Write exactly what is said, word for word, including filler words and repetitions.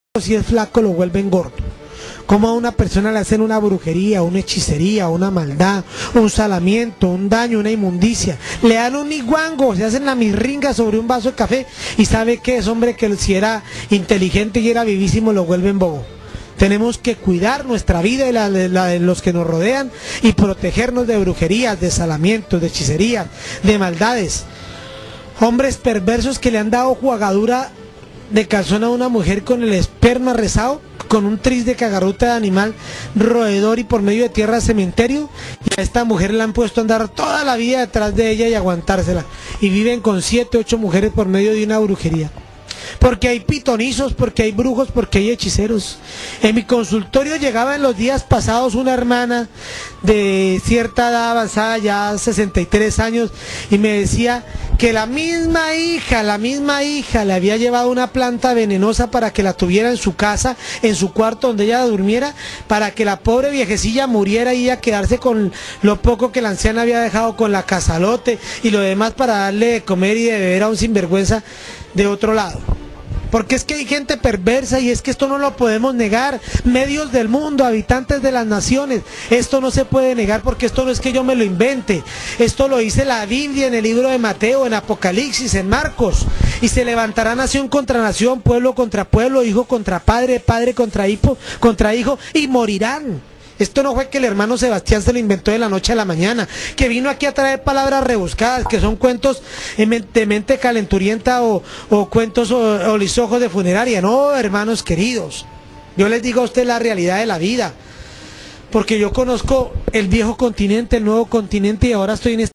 Si es flaco lo vuelven gordo. Como a una persona le hacen una brujería, una hechicería, una maldad, un salamiento, un daño, una inmundicia. Le dan un iguango, se hacen la mirringa sobre un vaso de café y sabe que es hombre que si era inteligente y era vivísimo lo vuelven bobo. Tenemos que cuidar nuestra vida y la de, la de los que nos rodean y protegernos de brujerías, de salamientos, de hechicerías, de maldades. Hombres perversos que le han dado jugadura de calzón a una mujer con el esperma rezado, con un tris de cagarruta de animal roedor y por medio de tierra cementerio, y a esta mujer le han puesto a andar toda la vida detrás de ella y aguantársela, y viven con siete, ocho mujeres por medio de una brujería. Porque hay pitonizos, porque hay brujos, porque hay hechiceros. En mi consultorio llegaba en los días pasados una hermana de cierta edad avanzada, ya sesenta y tres años, y me decía que la misma hija, la misma hija le había llevado una planta venenosa para que la tuviera en su casa, en su cuarto donde ella durmiera, para que la pobre viejecilla muriera y ella quedarse con lo poco que la anciana había dejado con la casalote y lo demás para darle de comer y de beber a un sinvergüenza de otro lado. Porque es que hay gente perversa y es que esto no lo podemos negar. Medios del mundo, habitantes de las naciones, esto no se puede negar porque esto no es que yo me lo invente. Esto lo dice la Biblia en el libro de Mateo, en Apocalipsis, en Marcos. Y se levantará nación contra nación, pueblo contra pueblo, hijo contra padre, padre contra hijo, contra hijo, y morirán. Esto no fue que el hermano Sebastián se lo inventó de la noche a la mañana, que vino aquí a traer palabras rebuscadas, que son cuentos de mente calenturienta o, o cuentos o, o lisojos de funeraria. No, hermanos queridos, yo les digo a usted la realidad de la vida, porque yo conozco el viejo continente, el nuevo continente y ahora estoy en este